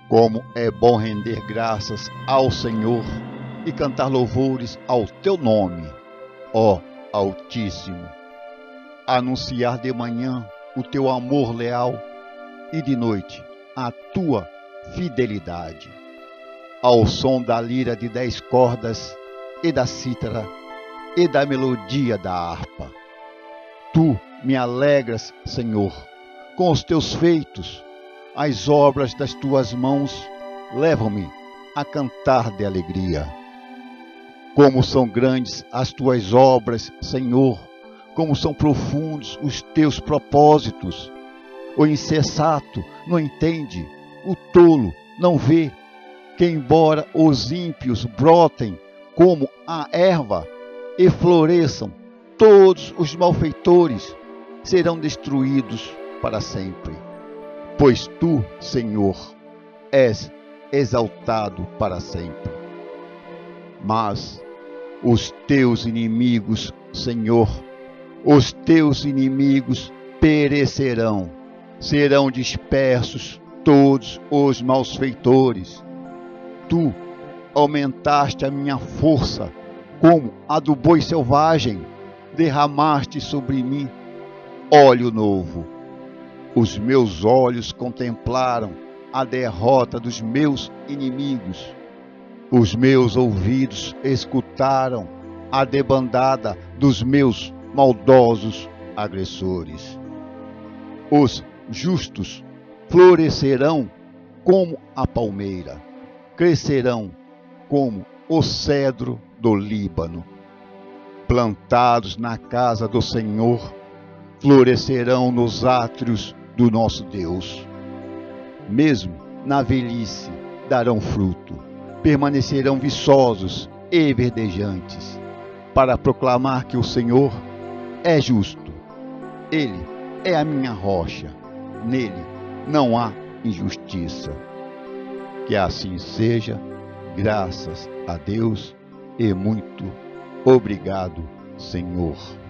Como é bom render graças ao Senhor e cantar louvores ao teu nome, ó Altíssimo. Anunciar de manhã o teu amor leal e de noite a tua fidelidade. Ao som da lira de 10 cordas e da cítara e da melodia da harpa. Tu me alegras, Senhor, com os teus feitos. As obras das tuas mãos levam-me a cantar de alegria. Como são grandes as tuas obras, Senhor, como são profundos os teus propósitos. O insensato não entende, o tolo não vê, que embora os ímpios brotem como a erva e floresçam, todos os malfeitores serão destruídos para sempre. Pois tu, Senhor, és exaltado para sempre. Mas os teus inimigos, Senhor, os teus inimigos perecerão, serão dispersos todos os malfeitores. Tu aumentaste a minha força como a do boi selvagem, derramaste sobre mim óleo novo. Os meus olhos contemplaram a derrota dos meus inimigos. Os meus ouvidos escutaram a debandada dos meus maldosos agressores. Os justos florescerão como a palmeira, crescerão como o cedro do Líbano. Plantados na casa do Senhor, florescerão nos átrios do nosso Deus. Mesmo na velhice darão fruto, permanecerão viçosos e verdejantes, para proclamar que o Senhor é justo. Ele é a minha rocha, nele não há injustiça. Que assim seja, graças a Deus e muito obrigado, Senhor.